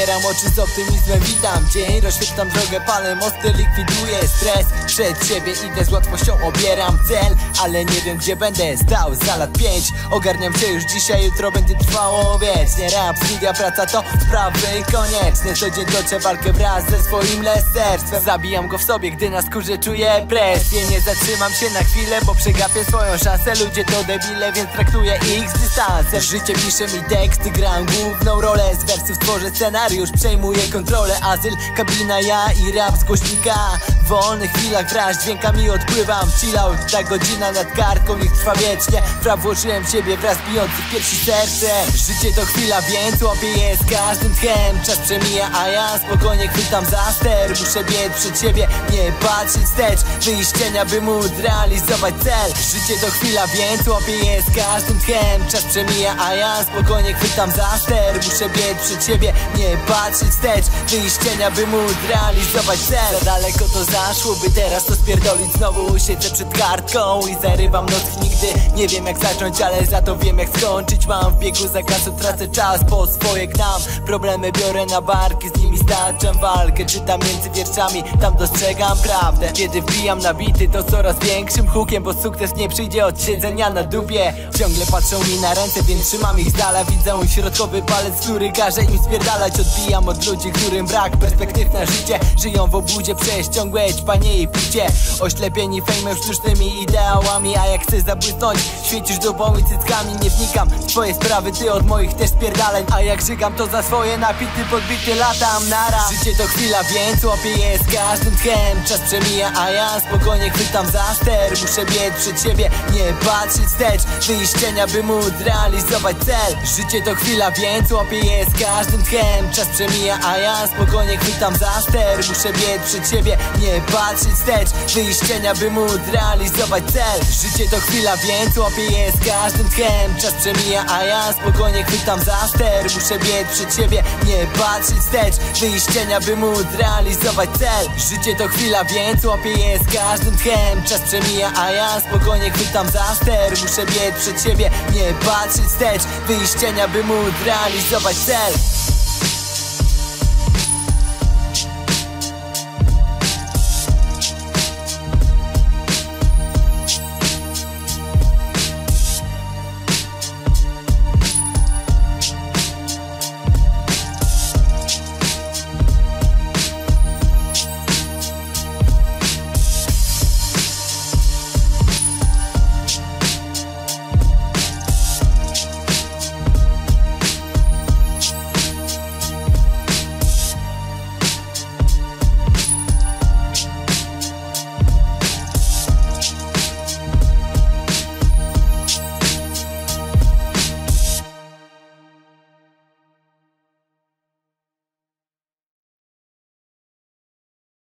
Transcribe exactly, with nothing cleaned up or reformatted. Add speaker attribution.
Speaker 1: otwieram oczy z optymizmem, witam dzień, rozświetlam drogę, palę mosty, likwiduję stres. Przed siebie idę, z łatwością obieram cel, ale nie wiem gdzie będę stał za lat pięć. Ogarniam się już dzisiaj, jutro będzie trwało wiecznie. Rap, studia, praca to sprawy konieczne. Co dzień toczę walkę wraz ze swoim leserstwem. Zabijam go w sobie, gdy na skórze czuję presję. Nie zatrzymam się na chwilę, bo przegapię swoją szansę. Ludzie to debile, więc traktuję ich z dystansem. Życie pisze mi teksty, gram główną rolę. Z wersów tworzę scenariusz, przejmuję kontrolę. Azyl, kabina, ja i rap z głośnika. W wolnych chwilach wraz dźwiękami odpływam. Chillout, ta godzina nad kartką niech trwa wiecznie. Praw włożyłem w siebie wraz bijących piersi sercem. Życie to chwila, więc łapię je z każdym tchem. Czas przemija, a ja spokojnie chwytam za ster. Muszę biec przed siebie, nie patrzeć wstecz. Wyjść z cienia, by móc realizować cel. Życie to chwila, więc łapię je z każdym tchem. Czas przemija, a ja spokojnie chwytam za ster. Muszę biec przed siebie, nie patrzeć wstecz. Wyjść z cienia, by móc realizować cel. Za daleko to zaszło, by teraz to spierdolić. Znowu siedzę przed kartką i zarywam noc. Nigdy nie wiem jak zacząć, ale za to wiem jak skończyć. Mam w biegu zakazu, tracę czas, po swoje gnam. Problemy biorę na barki, z nimi staczam walkę. Czytam między wierszami, tam dostrzegam prawdę. Kiedy wbijam na bity, to coraz większym hukiem, bo sukces nie przyjdzie od siedzenia na dupie. Ciągle patrzą mi na ręce, więc trzymam ich z dala. Widzę środkowy palec, który każe im spierdalać. Odbijam od ludzi, którym brak perspektyw na życie. Żyją w obłudzie przez ciągłe ćpanie i picie. Oślepieni fejmem, sztucznymi ideałami. A jak chcesz zabłysnąć, świecisz dupą i cyckami. Nie wnikam w twoje sprawy, ty od moich też spierdaleń. A jak żygam, to za swoje napity, podbity latam nara. Życie to chwila, więc łapię je z każdym tchem. Czas przemija, a ja spokojnie chwytam za ster. Muszę biec przed siebie, nie patrzeć wstecz. Wyjść z cienia, by móc realizować cel. Życie to chwila, więc łapię je z każdym tchem. Czas przemija, a ja spokojnie chwytam za ster. Muszę biec przed siebie, nie patrzeć wstecz. Wyjść z cienia, by móc realizować cel. Życie to chwila, więc łapię je z każdym tchem. Czas przemija, a ja spokojnie chwytam za ster. Muszę biec przed siebie, nie patrzeć wstecz. Wyjść z cienia, by móc realizować cel. Życie to chwila, więc łapię je z każdym tchem. Czas przemija, a ja spokojnie chwytam za ster. Muszę biec przed siebie, nie patrzeć wstecz. Wyjść z cienia, by móc realizować cel.